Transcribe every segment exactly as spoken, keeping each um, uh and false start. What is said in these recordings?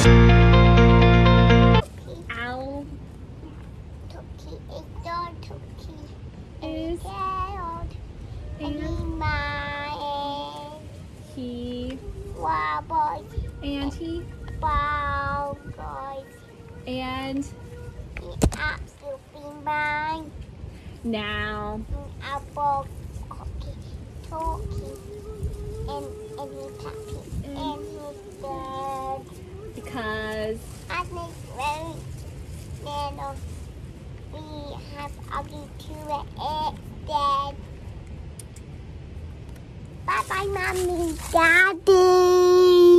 Owl. Turkey is dog. Turkey Is. carrot. And. Animal. He. Wobbles. And he. Bowls. And. Absolutely mine. Now. Apple. Cookie. Turkey. And and he's happy. And- And he's dead. Because. And it's very little. We have ugly two eggs dead. Bye bye, mommy, daddy.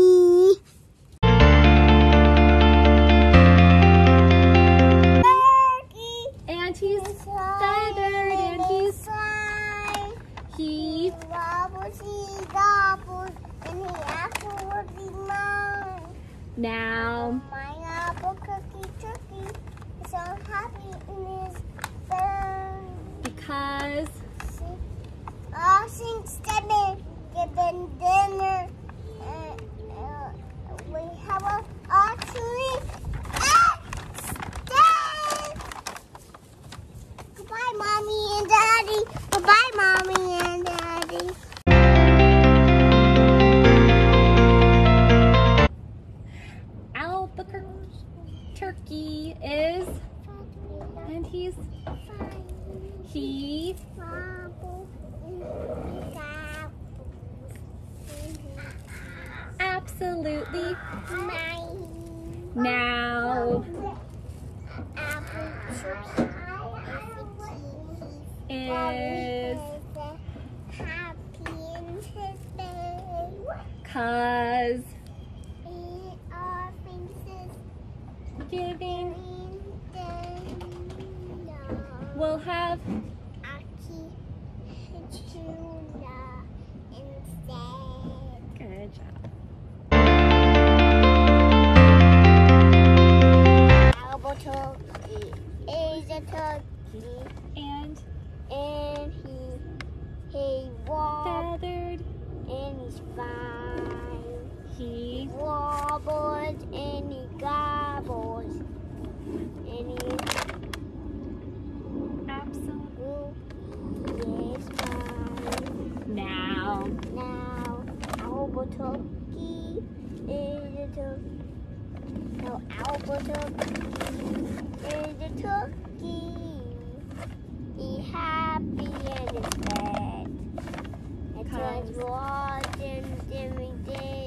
And he's feathered. And he's. He. Wobbles, he gobbles, and he absolutely mine. Now. My apple cookie turkey is so happy in his burn. Because. All since dinner, given dinner, uh, uh, we have a actually Goodbye, mommy and daddy. Goodbye, mommy and daddy. Albuquerque turkey is. And he's. He. Absolutely. Now. Is. Happy in his bed. Cause. We are princess Giving. Linda. We'll have. Aki tuna instead. Good job. Albert turkey is a turkey, And. and he he wobbles Feathered. and he's fine. He. Wobbles and he gobbles, and he Absolutely. is fine. Now. Now, Albert turkey is a turkey. Now, Albert turkey is a turkey. He happy and is fed. It Cause- was watching every day.